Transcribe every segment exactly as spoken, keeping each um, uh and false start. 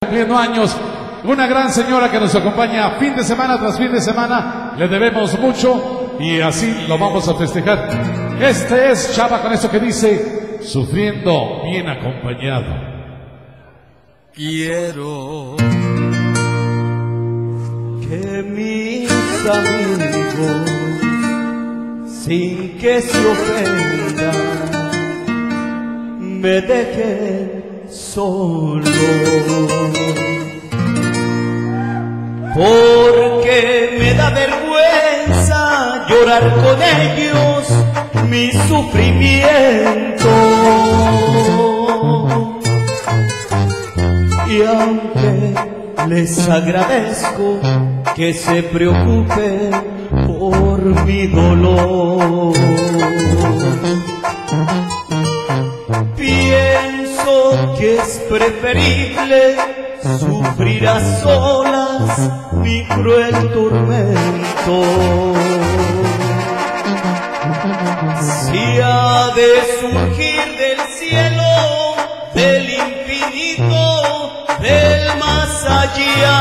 cumpliendo años, una gran señora que nos acompaña fin de semana tras fin de semana, le debemos mucho y así lo vamos a festejar. Este es Chava con esto que dice, sufriendo bien acompañado. Quiero que mis amigos, sin que se ofendan, me dejen solo, porque me da vergüenza llorar con ellos mi sufrimiento. Y aunque les agradezco que se preocupen por mi dolor, pienso que es preferible sufrir a solas mi cruel tormento. Si ha de surgir del cielo, del infinito, del más allá,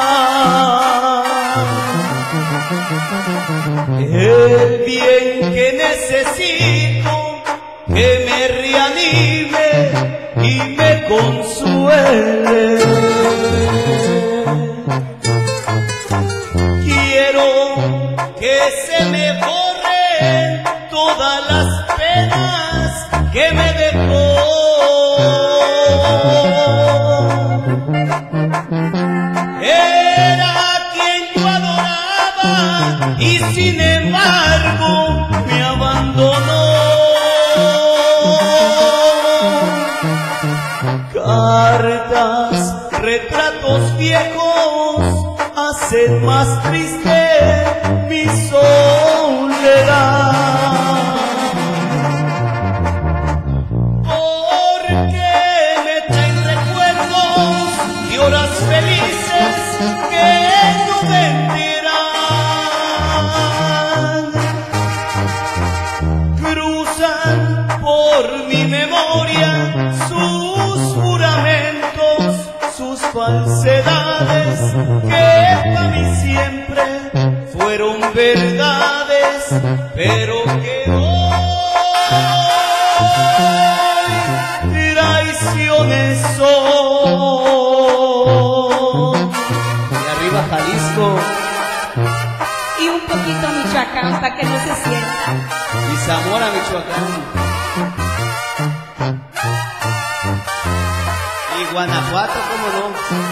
el bien que necesito, que me reanime y me consuele. Quiero que se me borren todas las penas que me dejó. Era quien yo adoraba y sin embargo me abandonó. Cartas, retratos viejos hacen más triste mi soledad, porque me traen recuerdos y horas felices que no vendrán. Cruzan por mi memoria sus juramentos, sus falsedades, que para mí siempre fueron verdades, pero que hoy traiciones son. Y arriba Jalisco. Y un poquito Michoacán para que no se sienta. Y Zamora, Michoacán. Y Guanajuato, ¿cómo no?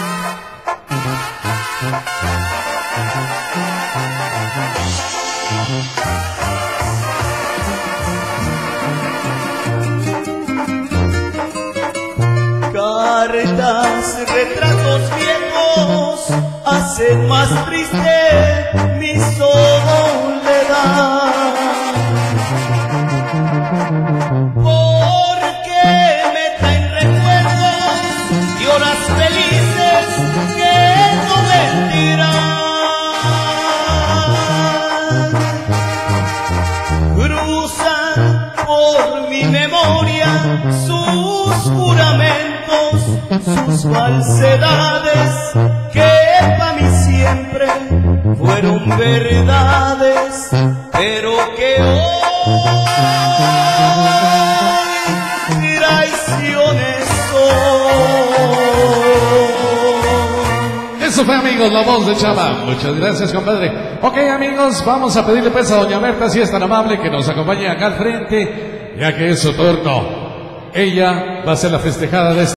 Cartas, retratos viejos hacen más triste mi soledad, porque me traen recuerdos y horas felices que no mentirán. Cruzan por mi memoria sus juramentos, sus falsedades, que para mí siempre fueron verdades, pero que hoy traiciones son. Eso fue, amigos, la voz de Chava. Muchas gracias, compadre. Ok, amigos, vamos a pedirle pues a doña Berta, si es tan amable, que nos acompañe acá al frente, ya que es su turno. Ella va a ser la festejada de este